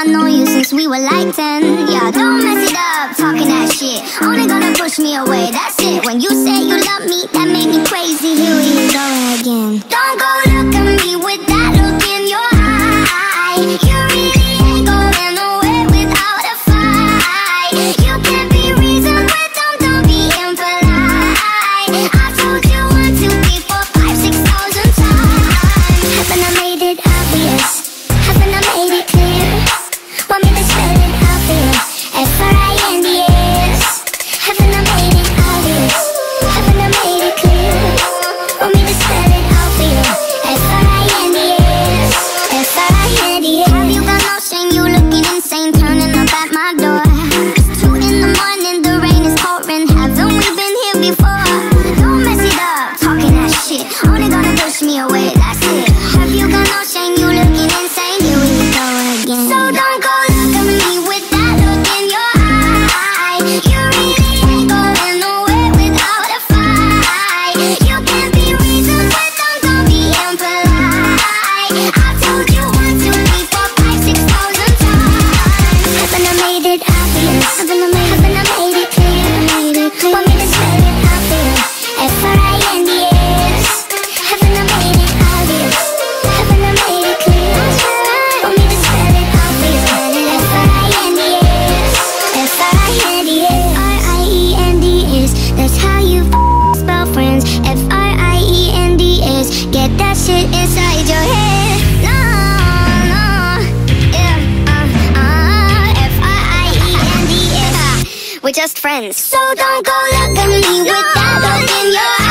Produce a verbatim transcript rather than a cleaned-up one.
I know you since we were like ten. Yeah, don't mess it up, talking that shit. Only gonna push me away, that's it. When you say you love me, that made me crazy. Here we go again. Don't go look at me with that look in your eye. You really ain't going nowhere without a fight. You can't be reasoned with them, don't be impolite. I told you one, two, three, four, five, six thousand times. Haven't I made it obvious? Haven't I made it clear? Want me to spell it out for you? F R I N D S. Haven't I made it obvious? Haven't I made it clear? Want me to spell it out for you? F R I N D S. F R I N D S. Have you got no shame? You looking insane, turning up at my door. It's two in the morning, the rain is pouring. Haven't we been here before? Don't mess it up, talking that shit. Only gonna push me away, that's it. Have you got no shame? You looking insane. Here we go again. So don't go look at me with that look in your eye. You really ain't going nowhere without a fight. You can't be reasoned with them, don't be impolite. I told you one, two, three, four, five, six thousand times. Haven't I made it obvious? Haven't I made, haven't I made it clear? Made it clear. Want me to spell it out for you? F R I N D S. Haven't I made it obvious? Haven't I made it clear? Want me to spell it out for you? F R I N D S. F R I N D S. R I E N D S. That's how you f spell friends. F R I E N D S. Get that shit inside your head. No, no, yeah, uh, uh, F R I E N D S. We're just friends. So don't go look at me with that look in your